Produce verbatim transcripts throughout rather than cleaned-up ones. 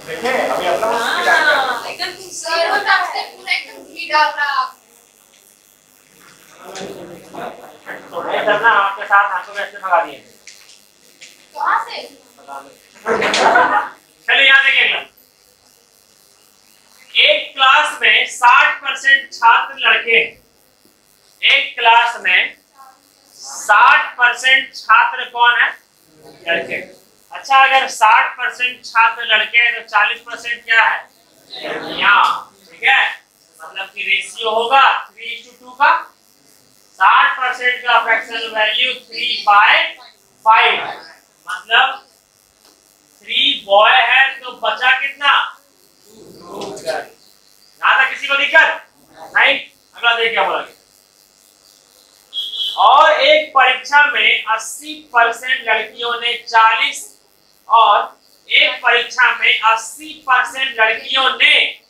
देखे अभी अपना एकदम सर वो आपसे पूरा एकदम घी डाल रहा आप तो नहीं करना आपके साथ हाथों में ऐसे भगा दिए कहां से चलिए यहाँ देखिए अगला। एक क्लास में साठ परसेंट छात्र लड़के हैं। एक क्लास में साठ परसेंट छात्र कौन है? लड़के। अच्छा अगर साठ परसेंट छात्र लड़के हैं तो चालीस परसेंट क्या है? लड़कियां। ठीक है, मतलब कि रेशियो होगा थ्री टू टू का। साठ परसेंट का fractional value three by five, मतलब थ्री बॉय है तो बचा कितना? यहां तक किसी को दिक्कत नहीं? अगला देखिए क्या बोला। और एक परीक्षा में अस्सी परसेंट लड़कियों ने चालीस और एक परीक्षा में अस्सी परसेंट लड़कियों ने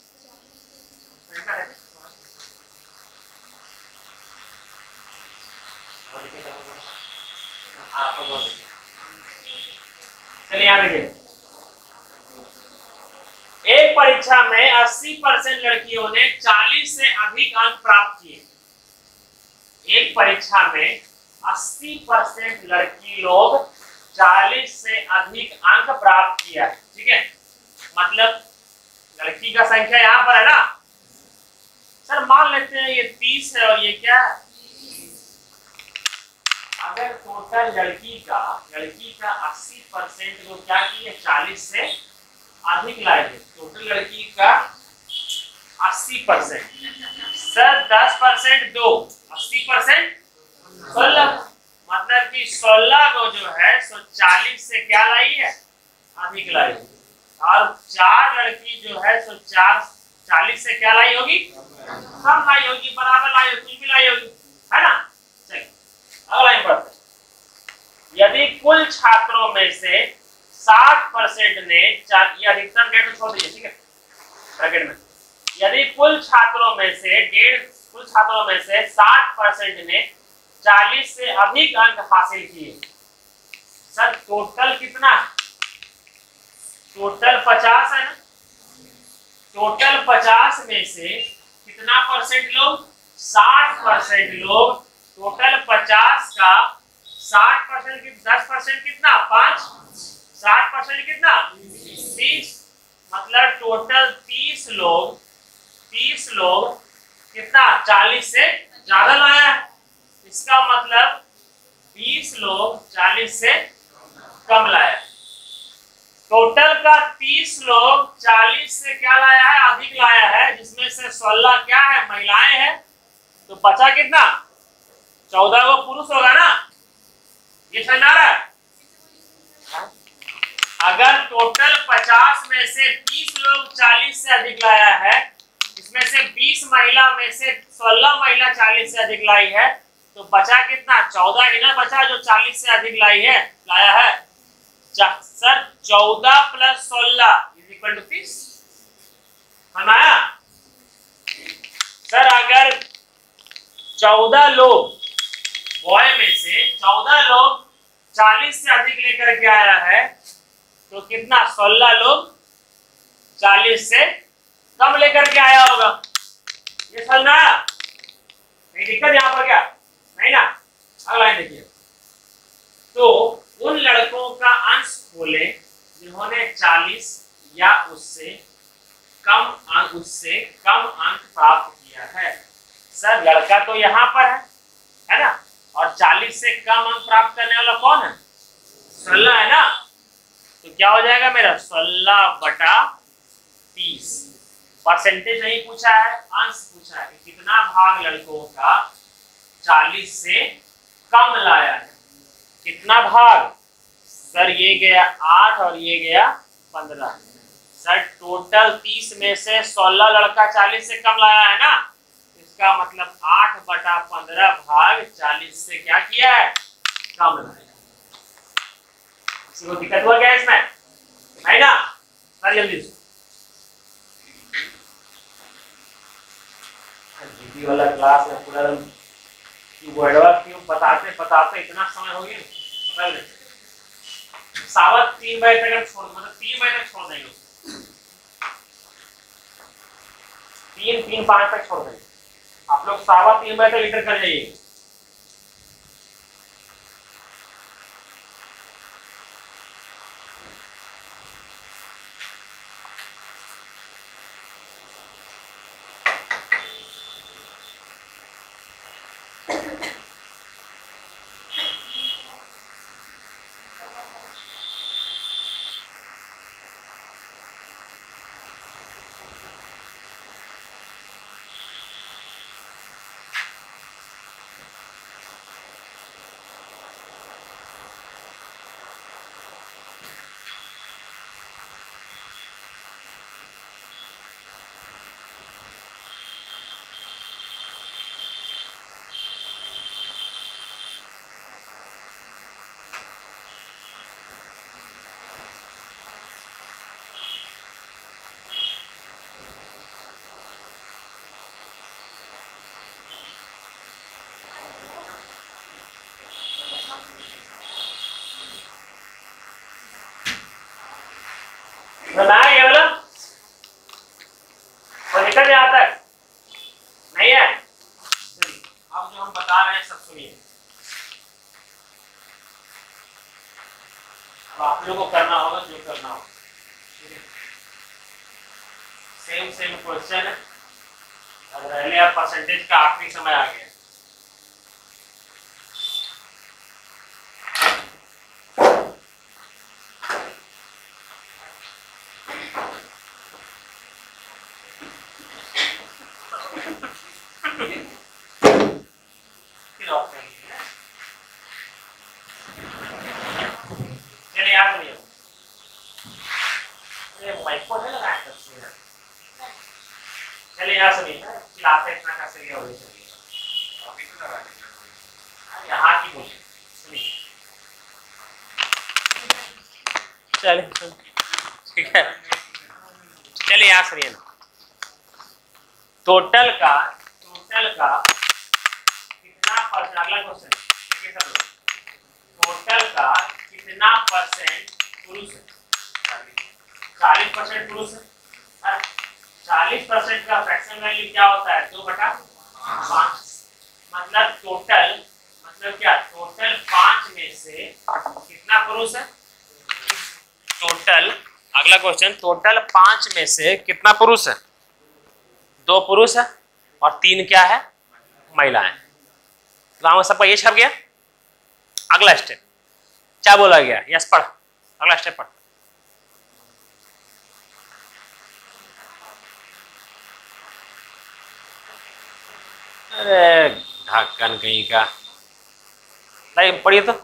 चलिए यहां देखिए। एक परीक्षा में अस्सी परसेंट लड़कियों ने चालीस से अधिक अंक प्राप्त किए। एक परीक्षा में अस्सी परसेंट लड़की लोग चालीस से अधिक अंक प्राप्त किया है। ठीक है, मतलब लड़की का संख्या यहाँ पर है ना सर, मान लेते हैं ये तीस है और ये क्या है? अगर टोटल लड़की का लड़की का अस्सी परसेंट को क्या किए चालीस से अधिक लाए थे, टोटल लड़की का अस्सी परसेंट सर दस परसेंट दो अस्सी परसेंट सोलह, मतलब कि सोलह को जो है सो चालीस से क्या लाई है? अधिक लाई। और चार लड़की जो है सो चार चालीस से क्या लाई होगी? कम लाई होगी, बराबर लाई होगी, कुछ भी लाई होगी, है ना। चलिए अगला लाइन पढ़ते हैं। यदि कुल छात्रों में से साठ परसेंट ने चार, ये अधिकतम डेढ़ छोड़ दीजिए, ठीक है ब्रैकेट में। यदि कुल छात्रों में से डेढ़ कुल छात्रों में से साठ परसेंट ने चालीस से अधिक अंक हासिल किए, सर टोटल कितना? टोटल पचास है ना। टोटल पचास में से कितना परसेंट लोग? साठ परसेंट लोग। टोटल पचास का साठ परसेंट की दस परसेंट कितना? पांच। साठ परसेंट कितना? तीस। मतलब टोटल तीस लोग तीस लोग कितना? चालीस से ज्यादा लाया है। इसका मतलब बीस लोग चालीस से कम लाया। टोटल का तीस लोग चालीस से क्या लाया है? अधिक लाया है, जिसमें से सोलह क्या है? महिलाएं हैं। तो बचा कितना? चौदह वो पुरुष होगा ना। ये समझ आ रहा है? अगर टोटल पचास में से तीस लोग चालीस से अधिक लाया है, इसमें से बीस महिला में से सोलह महिला चालीस से अधिक लाई है, तो बचा कितना? चौदह ही ना बचा जो चालीस से अधिक लाई है लाया है। सर चौदह प्लस सोलह इज इक्वल टू तीस। बनाया सर, अगर चौदह लोग बॉय में से चौदह लोग चालीस से अधिक लेकर के आया है, तो कितना? सोलह लोग चालीस से कम लेकर के आया होगा। ये समझ आया? नहीं दिक्कत यहाँ पर क्या? नहीं ना। अगला देखिए। तो उन लड़कों का अंश खोले जिन्होंने चालीस या उससे कम अंक उससे कम अंक प्राप्त किया है। सर लड़का तो यहाँ पर है, है ना, और चालीस से कम अंक प्राप्त करने वाला कौन है? सोलह है ना। तो क्या हो जाएगा मेरा? सोलह बटा तीस। परसेंटेज नहीं पूछा है, अंश पूछा है कि कितना भाग लड़कों का चालीस से कम लाया है। कितना भाग? सर ये गया आठ और ये गया पंद्रह। सर टोटल तीस में से सोलह लड़का चालीस से कम लाया है ना, इसका मतलब आठ बटा पंद्रह भाग चालीस से क्या किया है? कम लाया। किसी को दिक्कत हुआ क्या इसमें? है ना। सर जल्दी से जीपी वाला क्लास में पूरा वर्डवा क्यों बताते बताते इतना समय हो गया, पता नहीं। सावत तीन बजे तक छोड़ मतलब तीन बजे तक छोड़ देंगे। तीन तीन पाँच तक छोड़ देंगे, आप लोग सावा तीन बजे तक लीटर कर जाइए। बनाया ये वाला और निकल आता है नहीं है। अब जो हम बता रहे हैं सब सुनिए, अब आप लोगों को करना होगा जो करना होगा। सेम सेम क्वेश्चन है, अब पहले अब परसेंटेज का आखिरी समय आ गया। ठीक है, चलिए यहाँ सुनिए ना। टोटल का टोटल का कितना परसेंट, अगला क्वेश्चन देखिए सब लोग, टोटल का कितना परसेंट पुरुष है? चालीस परसेंट पुरुष है। चालीस परसेंट का फ्रैक्शन वैल्यू क्या होता है? दो बटा पाँच। मतलब टोटल मतलब क्या, टोटल पाँच में से कितना पुरुष है? टोटल, अगला क्वेश्चन, टोटल पांच में से कितना पुरुष है? दो पुरुष है और तीन क्या है? महिलाएं। तो हम सबका ये छप गया। अगला स्टेप क्या बोला गया? यस पढ़, अगला स्टेप पढ़। अरे ढक्कन कहीं का, नहीं पढ़िए तो।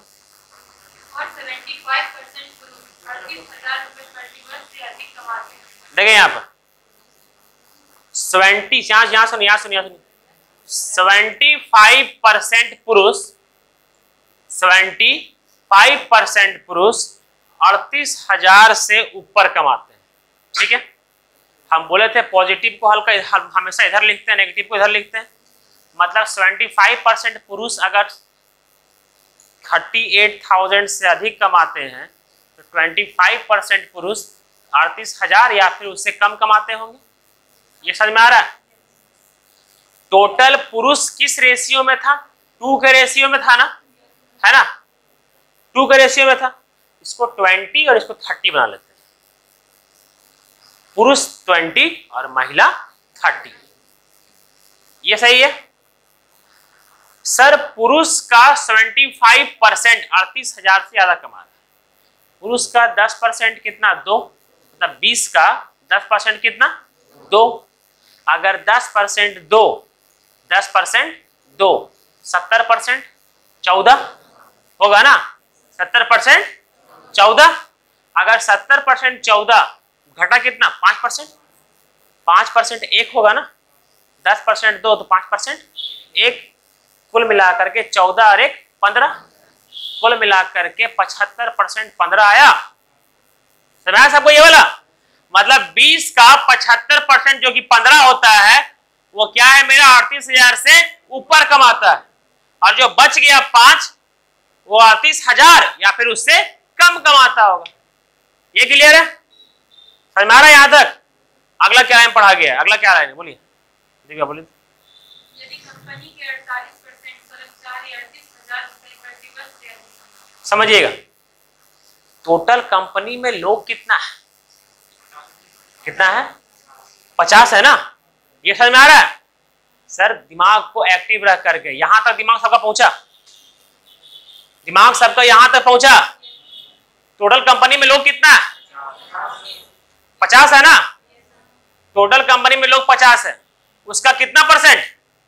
देखें यहाँ पर सेवेंटी, यहाँ यहाँ सुनिए यहाँ सुनिए सुनिए सेवेंटी फाइव परसेंट पुरुष सेवेंटी फाइव परसेंट पुरुष अड़तीस हजार से ऊपर कमाते हैं। ठीक है, हम बोले थे पॉजिटिव को हल्का हमेशा इधर लिखते हैं, नेगेटिव को इधर लिखते हैं। मतलब सेवेंटी फाइव परसेंट पुरुष अगर थर्टी एट थाउजेंड से अधिक कमाते हैं तो ट्वेंटी फाइव परसेंट पुरुष अड़तीस हजार या फिर उससे कम कमाते होंगे। ये समझ में आ रहा है? टोटल पुरुष किस रेशियो में था? टू के रेशियो में था ना, है ना? टू के रेशियो में था। इसको ट्वेंटी और इसको थर्टी बना लेते हैं। पुरुष ट्वेंटी और महिला थर्टी। ये सही है सर? पुरुष का सेवेंटी फाइव परसेंट अड़तीस हजार से ज्यादा कमा रहा है। पुरुष का दस परसेंट कितना? दो। मतलब बीस का दस परसेंट कितना? दो। अगर दस परसेंट दो, दस परसेंट दो, सत्तर परसेंट चौदह होगा ना? सत्तर परसेंट चौदह। अगर सत्तर परसेंट चौदह घटा कितना? पांच परसेंट। पांच परसेंट एक होगा ना? दस परसेंट दो तो पांच परसेंट एक। कुल मिलाकर के चौदह और एक पंद्रह। कुल मिलाकर के पचहत्तर परसेंट पंद्रह आया। समझा सबको ये वाला? मतलब बीस का पचहत्तर परसेंट जो कि पंद्रह होता है वो क्या है मेरा? अड़तीस हजार से ऊपर कमाता है। और जो बच गया पांच वो अड़तीस हजार या फिर उससे कम कमाता होगा। ये क्लियर है? समझ में आ रहा है यहां तक? अगला क्या लाइन पढ़ा गया? अगला क्या लाइन है बोलिए? देखिए बोलिए। यदि कंपनी के अड़तालीस परसेंट कर्मचारी अड़तीस हजार रुपए प्रतिवर्ष से अधिक। समझिएगा, टोटल कंपनी में लोग कितना है, कितना है, पचास है ना, ये समझ में आ रहा है। सर दिमाग को एक्टिव रख करके, यहां तक दिमाग सबका पहुंचा, दिमाग सबका यहां तक पहुंचा। टोटल कंपनी में लोग कितना है, पचास है ना, टोटल कंपनी में लोग पचास है, उसका कितना परसेंट,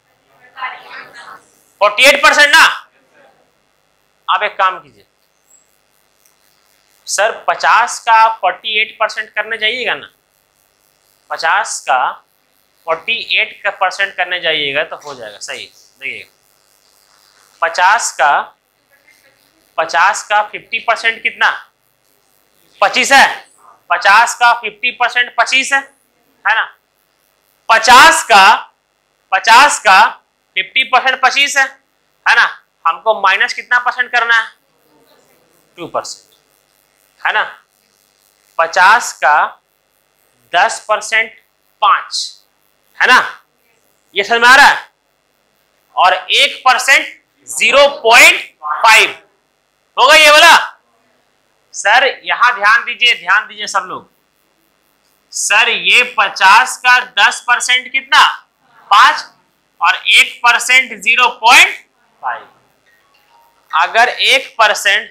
फोर्टी एट परसेंट ना। आप एक काम कीजिए सर, पचास का फोर्टी एट परसेंट करने जाइएगा ना, पचास का फोर्टी एट का परसेंट करने जाइएगा तो हो जाएगा सही। देखिएगा पचास का पचास का फिफ्टी परसेंट कितना, पच्चीस है, पचास का फिफ्टी परसेंट पच्चीस है, है ना। पचास का पचास का फिफ्टी परसेंट पच्चीस है, है ना। हमको माइनस कितना परसेंट करना है, टू परसेंट, है ना। पचास का दस परसेंट पांच, है ना, ये समझ में आ रहा है। और एक परसेंट जीरो पॉइंट फाइव होगा ये वाला। सर यहां ध्यान दीजिए, ध्यान दीजिए सब लोग। सर ये पचास का दस परसेंट कितना, पांच, और एक परसेंट जीरो पॉइंट फाइव। अगर एक परसेंट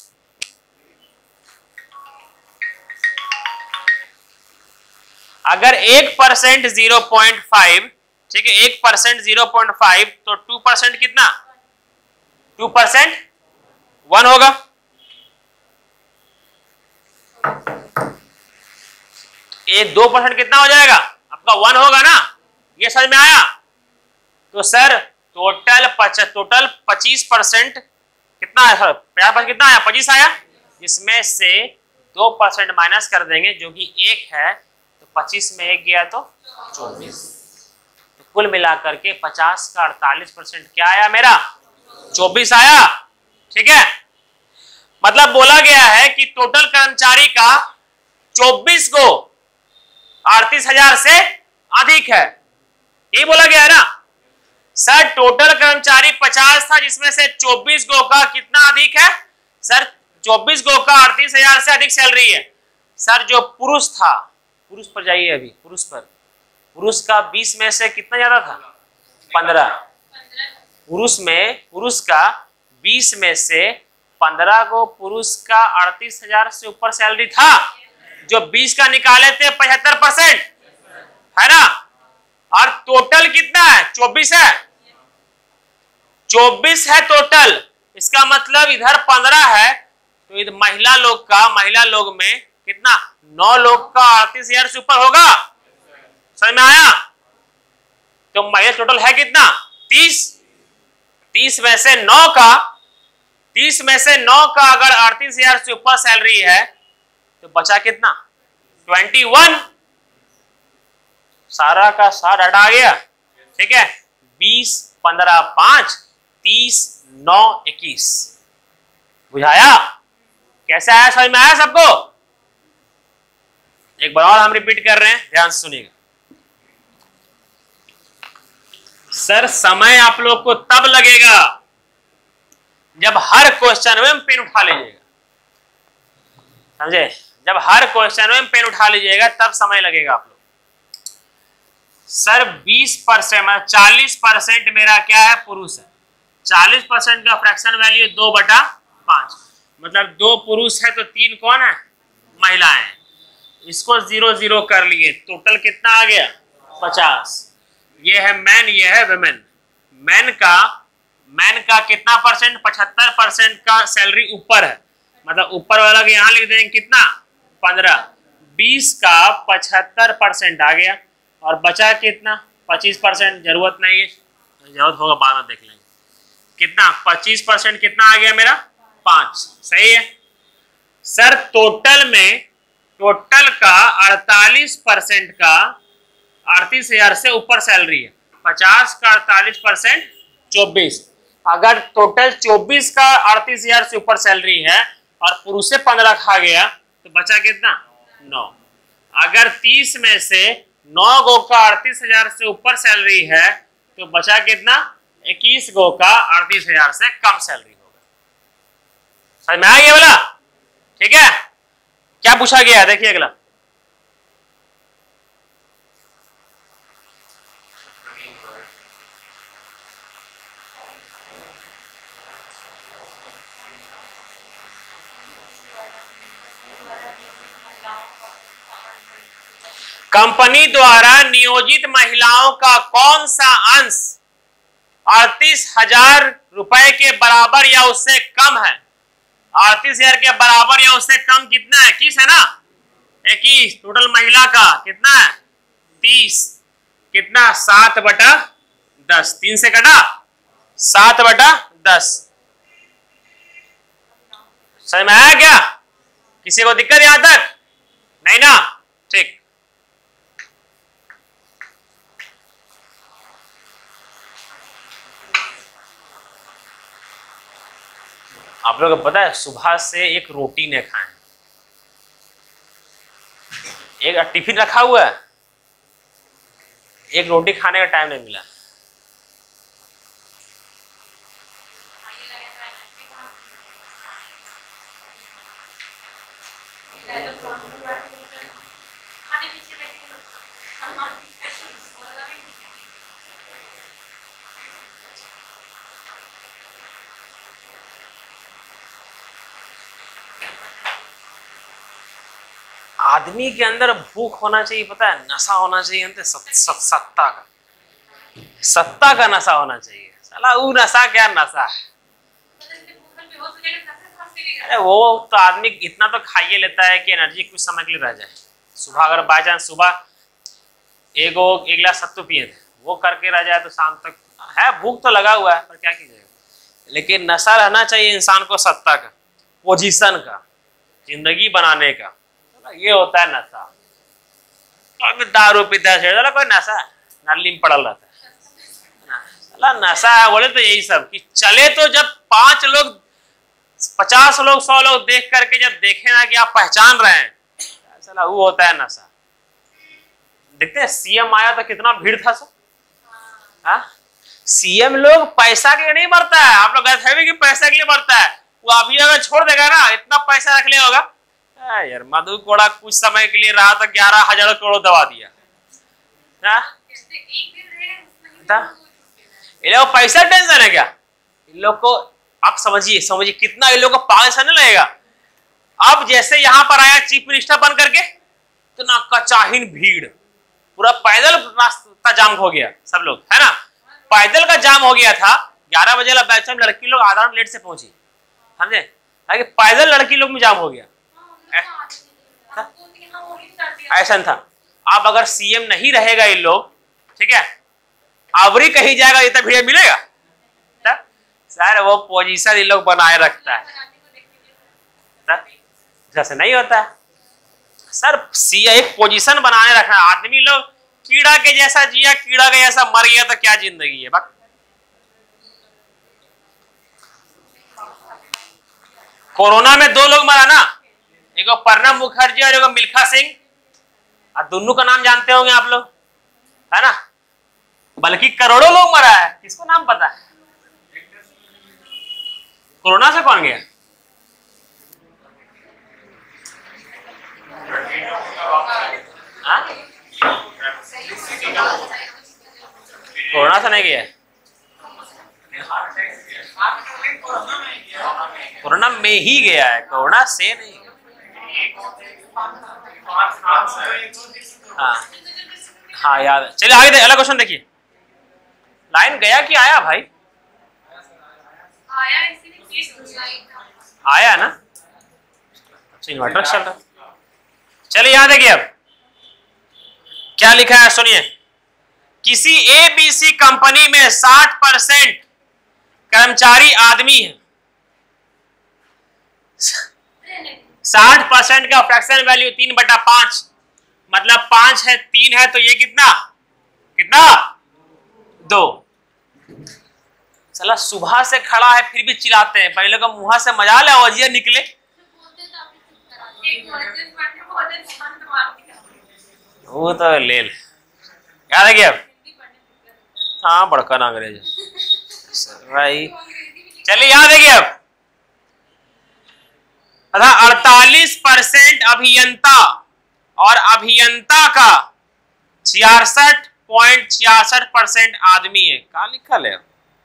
अगर एक परसेंट जीरो पॉइंट फाइव, ठीक है, एक परसेंट जीरो पॉइंट फाइव, तो टू परसेंट कितना, टू परसेंट वन होगा। ये दो परसेंट कितना हो जाएगा आपका, वन होगा ना, ये समझ में आया। तो सर टोटल पच टोटल पच्चीस परसेंट कितना है, सर पचास परसेंट कितना आया, पच्चीस आया। इसमें से दो परसेंट माइनस कर देंगे जो कि एक है, तो पच्चीस में एक गया तो चौबीस। तो कुल मिलाकर के पचास का अड़तालीस परसेंट क्या आया मेरा, चौबीस आया, ठीक है। मतलब बोला गया है कि टोटल कर्मचारी का चौबीस गो अड़तीस हजार से अधिक है, यही बोला गया है ना। सर टोटल कर्मचारी पचास था, जिसमें से चौबीस गो का कितना अधिक है, सर चौबीस गो का अड़तीस हजार से अधिक सैलरी है। सर जो पुरुष था, पुरुष पर जाइए अभी, पुरुष पर, पुरुष का बीस में से कितना ज्यादा था, पंद्रह। पुरुष में पुरुष का बीस में से पंद्रह को पुरुष का अड़तीस हजार से ऊपर सैलरी था, जो बीस का निकाले थे पचहत्तर परसेंट, है ना। और टोटल कितना है, चौबीस है, चौबीस है टोटल। इसका मतलब इधर पंद्रह है, तो इधर महिला लोग का, महिला लोग में कितना, नौ लोग का अड़तीस हजार से ऊपर होगा, समझ में आया। तो महिला टोटल है कितना, तीस। तीस में से नौ का तीस में से नौ का अगर अड़तीस हजार से ऊपर सैलरी है तो बचा कितना, ट्वेंटी वन। सारा का सारा डाटा आ गया, ठीक है। बीस, पंद्रह, पांच, तीस, नौ, इक्कीस। बुझाया, कैसे आया, समझ में आया सबको। एक बार और हम रिपीट कर रहे हैं, ध्यान से सुनिएगा। सर समय आप लोग को तब लगेगा जब हर क्वेश्चन में पेन उठा लीजिएगा, समझे। जब हर क्वेश्चन में पेन उठा लीजिएगा तब समय लगेगा आप लोग। सर बीस परसेंट चालीस परसेंट मेरा क्या है, पुरुष है। चालीस परसेंट का फ्रैक्शन वैल्यू दो बटा पांच, मतलब दो पुरुष है तो तीन कौन है, महिलाएं। इसको जीरो जीरो कर लिए, टोटल कितना आ गया, पचास। ये है मैन, ये है वुमेन। मैन का मैन का कितना परसेंट, पचहत्तर परसेंट का सैलरी ऊपर है, मतलब ऊपर वाला के यहाँ लिख देंगे कितना, पंद्रह। बीस का पचहत्तर परसेंट आ गया, और बचा कितना, पच्चीस परसेंट। जरूरत नहीं है, जरूरत होगा बाद में देख लेंगे। कितना, पच्चीस परसेंट कितना आ गया मेरा, पांच, सही है। सर टोटल में टोटल का अड़तालीस परसेंट का अड़तीस हजार से ऊपर सैलरी है, पचास का अड़तालीस परसेंट चौबीस। अगर टोटल चौबीस का अड़तीस हजार से ऊपर सैलरी है और पुरुष से पंद्रह खा गया तो बचा कितना, नौ। अगर तीस में से नौ गो का अड़तीस हजार से ऊपर सैलरी है तो बचा कितना, इक्कीस गो का अड़तीस हजार से कम सैलरी होगा। समझ में आ गया बोला? ठीक है, क्या पूछा गया है देखिए अगला। कंपनी द्वारा नियोजित महिलाओं का कौन सा अंश अड़तीस हजार रुपए के बराबर या उससे कम है? अड़तीस हजार के बराबर या उससे कम कितना है? इक्कीस है ना, इक्कीस। टोटल महिला का कितना है? तीस। कितना? सात बटा दस। तीन से कटा सात बटा दस। समझ में आया क्या? किसी को दिक्कत यहां तक? नहीं ना? ठीक। आप लोगों को पता है सुबह से एक रोटी ने खाए, एक टिफिन रखा हुआ है, एक रोटी खाने का टाइम नहीं मिला। आदमी के अंदर भूख होना चाहिए, पता है, नशा होना चाहिए अंदर, सत्ता का, सत्ता का नशा होना चाहिए। साला वो नशा क्या नशा है? अरे वो तो आदमी इतना तो खाइए लेता है कि एनर्जी कुछ समय के लिए रह जाए। सुबह अगर बाय चांस सुबह एक एक गिलास सत्तू पिए थे, वो करके रह जाए तो शाम तक है, भूख तो लगा हुआ है पर क्या कीजिएगा। लेकिन नशा रहना चाहिए इंसान को सत्ता का, पोजीशन का, जिंदगी बनाने का। ये होता है नशा। और दारू पीता है कोई नशा, नाली में पड़ल रहता है, नशा है बोले तो यही सब कि चले तो जब पांच लोग पचास लोग सौ लोग देख करके जब देखे ना कि आप पहचान रहे हैं, साला वो होता है नशा। देखते हैं सीएम आया तो कितना भीड़ था सब। हाँ, सीएम लोग पैसा के लिए नहीं मरता है, आप लोग कहते हैं कि पैसा के लिए मरता है। वो अभी अगर छोड़ देगा ना, इतना पैसा रख लिया होगा यार। मधु कोड़ा कुछ समय के लिए रहा तो ग्यारह हजार करोड़ दबा दिया। इन लोग पैसा टेंशन है क्या? इन लोग को आप समझिए समझिए कितना इन लोग को पागल सा नहीं लगेगा। अब जैसे यहाँ पर आया चीफ मिनिस्टर बन करके तो ना कचाहीन भीड़, पूरा पैदल रास्ता जाम हो गया, सब लोग है ना, पैदल का जाम हो गया था। ग्यारह बजे बैच में लड़की लोग आधा लेट से पहुंची, समझे, पैदल लड़की लोग में जाम हो गया। ऐसा था। अब अगर सीएम नहीं रहेगा इन लोग, ठीक है, आवरी कहीं जाएगा इतना भीड़ मिलेगा सर? वो पोजीशन इन लोग बनाए रखता है, जैसे नहीं होता है सर। सीएम एक पोजीशन बनाने रखा है। आदमी लोग कीड़ा के जैसा जिया, कीड़ा के जैसा मर गया तो क्या जिंदगी है? बक कोरोना में दो लोग मरा ना, एक प्रणब मुखर्जी और एक मिल्खा सिंह। और दोनों का नाम जानते होंगे आप लोग, है ना, बल्कि करोड़ों लोग मरा है। किसको नाम पता है? कोरोना से कौन गया? कोरोना से नहीं गया, कोरोना में ही गया है, कोरोना से नहीं। हाँ हाँ याद। चलिए आगे दे, अगला क्वेश्चन देखिए। लाइन गया कि आया भाई? आया, इसीलिए आया ना, इन्वर्टर चल रहा। चलिए यहाँ देखिए अब क्या लिखा है, सुनिए। किसी एबीसी कंपनी में साठ परसेंट कर्मचारी आदमी है। साठ परसेंट का फ्रैक्शन वैल्यू तीन बटा पांच, मतलब पांच है, तीन है, तो ये कितना कितना दो। साला सुबह से खड़ा है फिर भी चिल्लाते हैं। पहले का मुंह से मजाल है, वजिया निकले। वो तो ले ले। याद है क्या? हाँ बड़का ना अंग्रेज भाई। चलिए याद है क्या? अब अड़तालीस परसेंट अभियंता और अभियंता का छियासठ पॉइंट छियासठ परसेंट आदमी है। कहा लिखा है?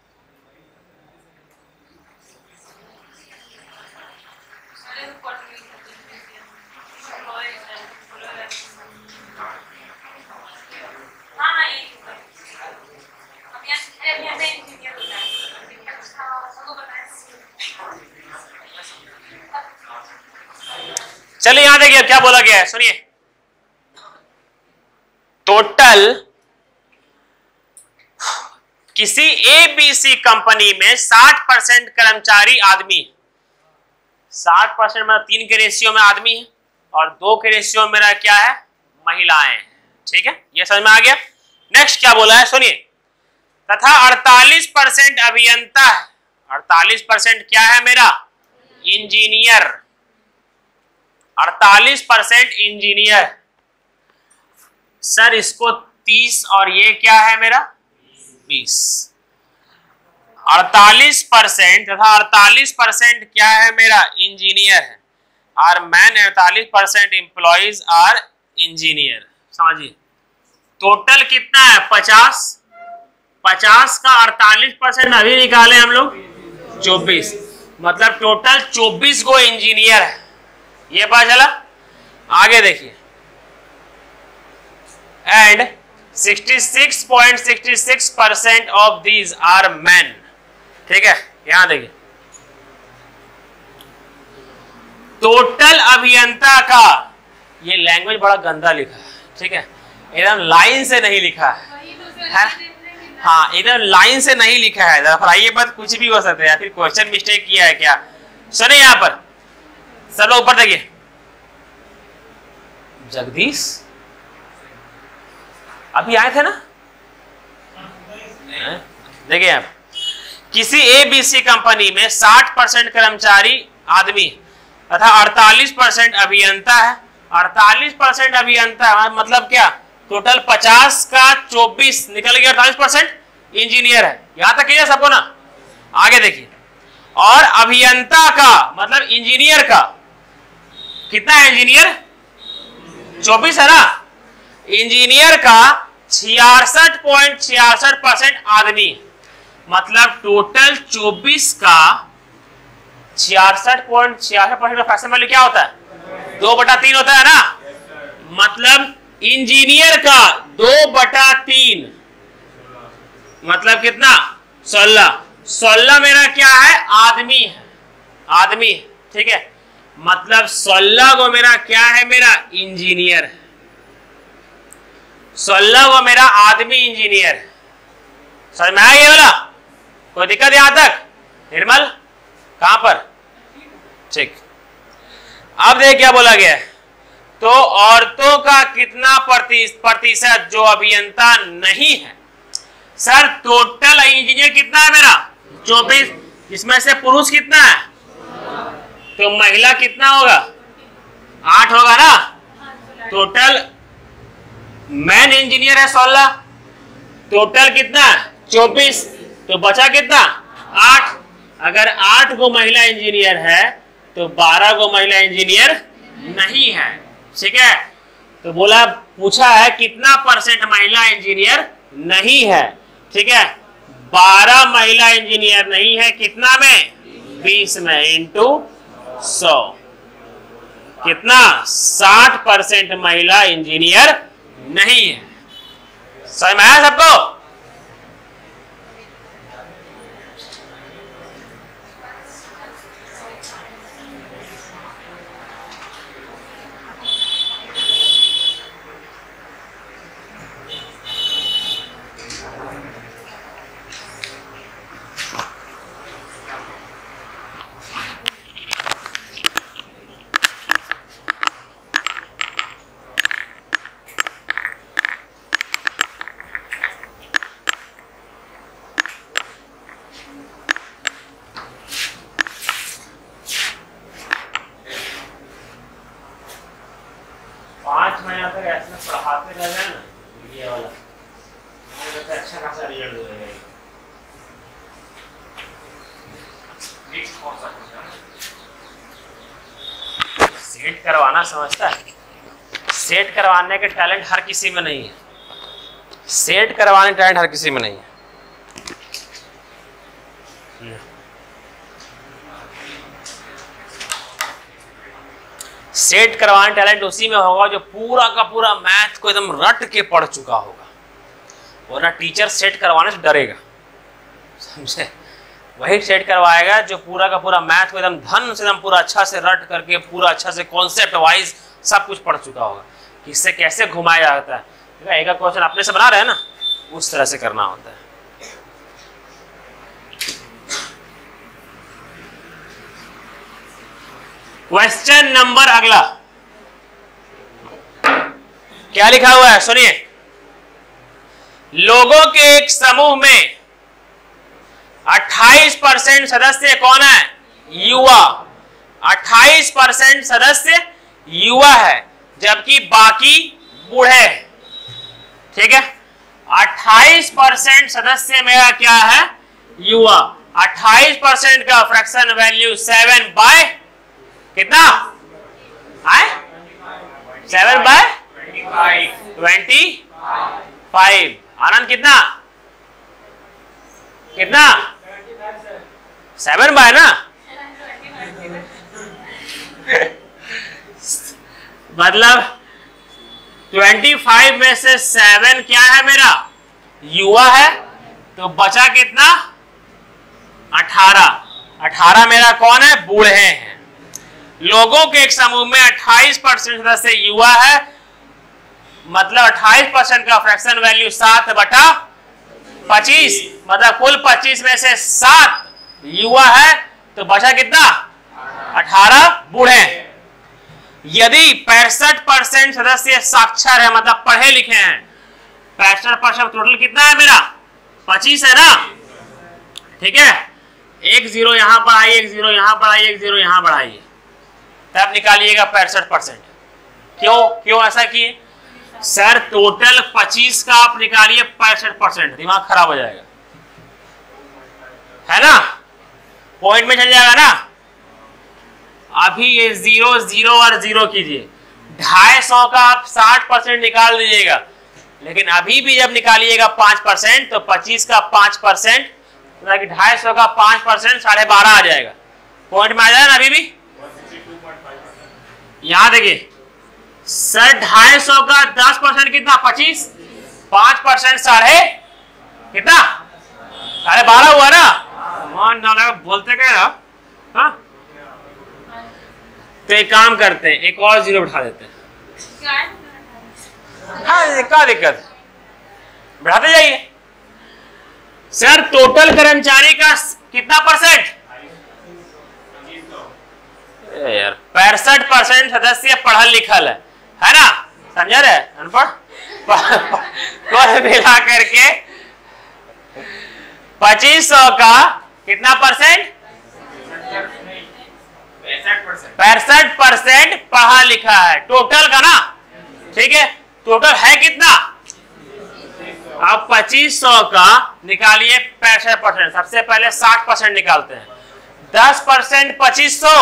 चलिए यहां देखिए क्या बोला गया है, सुनिए। टोटल किसी एबीसी कंपनी में साठ परसेंट कर्मचारी आदमी, साठ परसेंट मतलब तीन के रेशियो में आदमी है और दो के रेशियो में मेरा क्या है, महिलाएं। ठीक है, ये समझ में आ गया। नेक्स्ट क्या बोला है सुनिए। तथा अड़तालीस परसेंट अभियंता है, अड़तालीस परसेंट क्या है मेरा, इंजीनियर, अड़तालीस परसेंट इंजीनियर। सर इसको तीस और ये क्या है मेरा बीस। अड़तालीस परसेंट तथा अड़तालीस परसेंट क्या है मेरा, इंजीनियर है, और मैन अड़तालीस परसेंट एम्प्लॉइज आर इंजीनियर। समझिए टोटल कितना है, पचास। पचास का अड़तालीस परसेंट अभी निकाले हम लोग चौबीस, मतलब टोटल चौबीस गो इंजीनियर है। ये पता चला। आगे देखिए, and sixty six point sixty six percent of these are man. ठीक है, यहां देखिए टोटल अभियंता का, ये लैंग्वेज बड़ा गंदा लिखा है। ठीक है, एकदम लाइन से नहीं लिखा है, हाँ एकदम लाइन से नहीं लिखा है। ये बात कुछ भी हो सकता है, या फिर क्वेश्चन मिस्टेक किया है क्या। सुनिए यहां पर सब लोग ऊपर देखिए, जगदीश अभी आए थे ना, देखिए आप, किसी एबीसी कंपनी में साठ परसेंट कर्मचारी आदमी तथा अड़तालीस परसेंट अभियंता है। अड़तालीस परसेंट अभियंता मतलब क्या, टोटल पचास का चौबीस निकल गया, अड़तालीस परसेंट इंजीनियर है। यहां तक क्लियर सबको ना। आगे देखिए, और अभियंता का मतलब इंजीनियर का कितना है, इंजीनियर चौबीस है ना, इंजीनियर का छियासठ पॉइंट छियासठ परसेंट आदमी, मतलब टोटल चौबीस का छियासठ पॉइंट छियासठ परसेंट का फ्रैक्शन वैल्यू क्या होता है, दो बटा तीन होता है ना। मतलब इंजीनियर का दो बटा तीन मतलब कितना, सोलह। सोलह मेरा क्या है, आदमी है, आदमी। ठीक है, मतलब सोलह को मेरा क्या है, मेरा इंजीनियर है। सोलह को मेरा आदमी इंजीनियर है। समझ में आ गया बोला, कोई दिक्कत यहां तक निर्मल, कहां पर, ठीक। अब देख क्या बोला गया है, तो औरतों का कितना प्रतिशत जो अभियंता नहीं है। सर टोटल इंजीनियर कितना है मेरा चौबीस, इसमें से पुरुष कितना है, तो महिला कितना होगा, आठ होगा ना। टोटल मैन इंजीनियर है सोलह, टोटल कितना चौबीस, तो बचा कितना आठ। अगर आठ को महिला इंजीनियर है तो बारह को महिला इंजीनियर नहीं है। ठीक है, तो बोला पूछा है कितना परसेंट महिला इंजीनियर नहीं है। ठीक है, बारह महिला इंजीनियर नहीं है, कितना में, बीस में, इंटू सौ, कितना साठ परसेंट महिला इंजीनियर नहीं है। समझ में आया सबको। पांच महीना तक ऐसे पढ़ाते रह जाए ना, ये वाला से अच्छा खासा रिजल्ट देगा। सेट करवाना समझता है, सेट करवाने के टैलेंट हर किसी में नहीं है, सेट करवाने टैलेंट हर किसी में नहीं है। सेट करवाने टैलेंट उसी में होगा जो पूरा का पूरा मैथ को एकदम रट के पढ़ चुका होगा, वरना टीचर सेट करवाने से डरेगा, समझे? वही सेट करवाएगा जो पूरा का पूरा मैथ को एकदम धन से एकदम पूरा अच्छा से रट करके पूरा अच्छा से कॉन्सेप्ट वाइज सब कुछ पढ़ चुका होगा कि इससे कैसे घुमाया जाता है। एक क्वेश्चन अपने से बना रहे हैं ना, उस तरह से करना होता है। क्वेश्चन नंबर अगला क्या लिखा हुआ है, सुनिए। लोगों के एक समूह में अट्ठाईस परसेंट सदस्य कौन है? युवा। अट्ठाईस परसेंट सदस्य युवा है जबकि बाकी बूढ़े हैं, ठीक है। अट्ठाईस परसेंट सदस्य मेरा क्या है? युवा। अट्ठाईस परसेंट का फ्रैक्शन वैल्यू सेवन बाय कितना आए? Seven by twenty five. Anand कितना कितना? सेवन बाय ना, मतलब ट्वेंटी फाइव में से सेवन क्या है मेरा? युवा है, तो बचा कितना? अठारह। अठारह मेरा कौन है? बूढ़े हैं। लोगों के एक समूह में अट्ठाईस परसेंट सदस्य युवा है, मतलब अट्ठाईस परसेंट का फ्रैक्शन वैल्यू सात बटा पच्चीस, मतलब कुल पच्चीस में से सात युवा है, तो बचा कितना? अठारह बूढ़े। यदि पैंसठ परसेंट सदस्य साक्षर है, मतलब पढ़े लिखे हैं, पैंसठ परसेंट टोटल कितना है मेरा? पच्चीस है ना, ठीक है। एक जीरो यहां पर आइए, एक जीरो यहां पर आइए, एक जीरो यहां पर आइए, तब निकालिएगा पैंसठ परसेंट। क्यों क्यों ऐसा किए? सर टोटल पच्चीस का आप निकालिए पैंसठ परसेंट, दिमाग खराब हो जाएगा, है ना, पॉइंट में चल जाएगा ना। अभी ये जीरो जीरो और जीरो कीजिए, ढाई सौ का आप साठ परसेंट निकाल दीजिएगा, लेकिन अभी भी जब निकालिएगा पांच परसेंट तो पच्चीस का पांच परसेंट ढाई सौ का पांच परसेंट साढ़े बारह आ जाएगा, पॉइंट में आ जाएगा ना। अभी भी यहां देखिए सर, ढाई सौ का दस परसेंट कितना? पच्चीस। पांच परसेंट साढ़े कितना? साढ़े बारह हुआ ना। मान ना बोलते क्या ना, हाँ? तो एक काम करते हैं, एक और जीरो उठा देते हैं। हाँ, क्या दिक्कत? बढ़ाते जाइए। सर टोटल कर्मचारी का कितना परसेंट? यार पैंसठ परसेंट सदस्य पढ़ल लिखल है, है ना, समझा रहे? अनपढ़ कुल मिला करके पच्चीस सौ का कितना परसेंट? पैंसठ परसेंट पढ़ा लिखा है टोटल का ना, ठीक है। टोटल है कितना? अब पच्चीस सौ का निकालिए पैंसठ परसेंट। सबसे पहले साठ परसेंट निकालते हैं। दस परसेंट पच्चीस सौ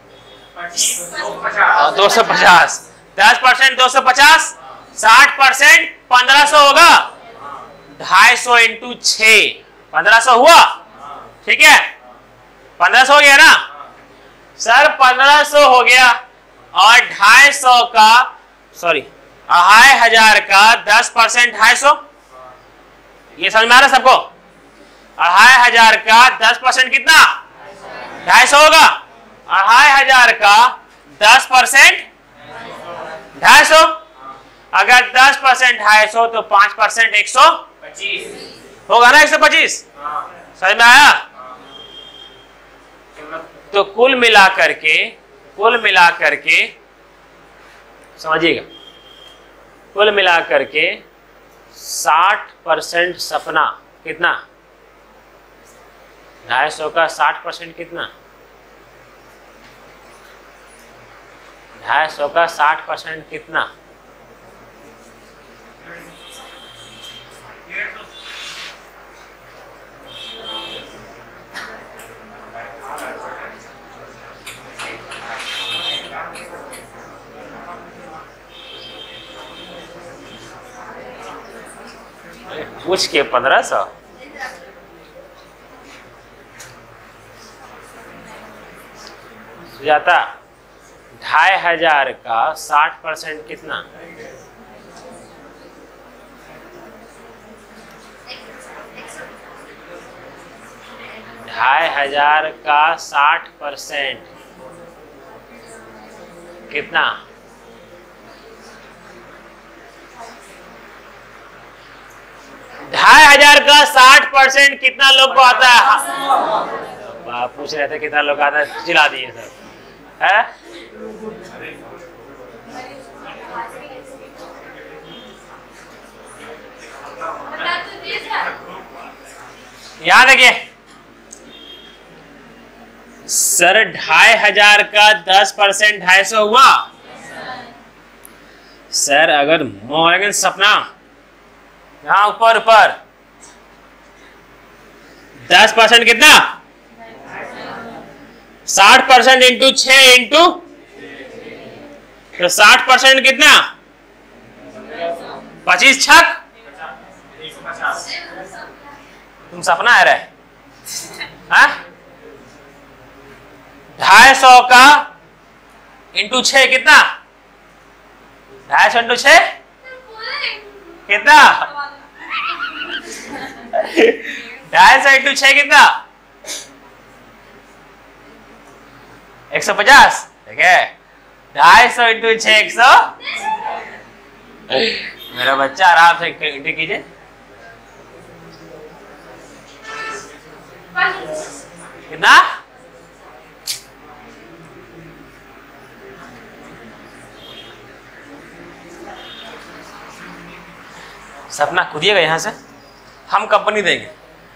दो सौ पचास, दस परसेंट दो सौ पचास, साठ परसेंट पंद्रह सौ होगा, ढाई सौ इंटू छ पंद्रह सौ हुआ, ठीक है। पंद्रह सौ हो गया ना सर, पंद्रह सौ हो गया। और ढाई सौ का सॉरी अढ़ाई हजार का दस परसेंट ढाई सौ, ये समझ में आ रहा है सबको? अढ़ाई हजार का दस परसेंट कितना? ढाई सौ होगा। अढ़ाई हजार का दस परसेंट ढाई सौ, अगर दस परसेंट ढाई सौ तो पांच परसेंट एक सौ पच्चीस होगा ना, एक सौ पच्चीस। समझ में आया? तो कुल मिला करके कुल मिला करके समझिएगा, कुल मिला करके साठ परसेंट सपना कितना? ढाई सौ का साठ परसेंट कितना? ढाई सौ का साठ परसेंट कितना? पूछ के पंद्रह सौ। सुजाता, ढाई हजार का साठ परसेंट कितना? ढाई हजार का साठ परसेंट कितना? ढाई हजार का साठ परसेंट कितना लोग को आता है? पूछ रहे थे कितना लोग आता है, चिल्ला दिए सब है। याद देखिए सर, ढाई हजार का दस परसेंट ढाई सौ हुआ। सर अगर मॉर्गन सपना यहाँ ऊपर ऊपर दस परसेंट कितना? साठ परसेंट इंटू छ इंटू तो साठ परसेंट कितना? पच्चीस छक। तुम सपना है रहे हाँ? ढाई सौ का इंटू छ कितना? ढाई सौ इंटू छ कितना? ढाई सौ इंटू छह कितना? एक सौ पचास। ठीक है, ढाई सौ इंटू छह एक सौ। मेरा बच्चा आराम से इंटू कीजिए। कितना? सपना कूदिएगा यहां से, हम कंपनी देंगे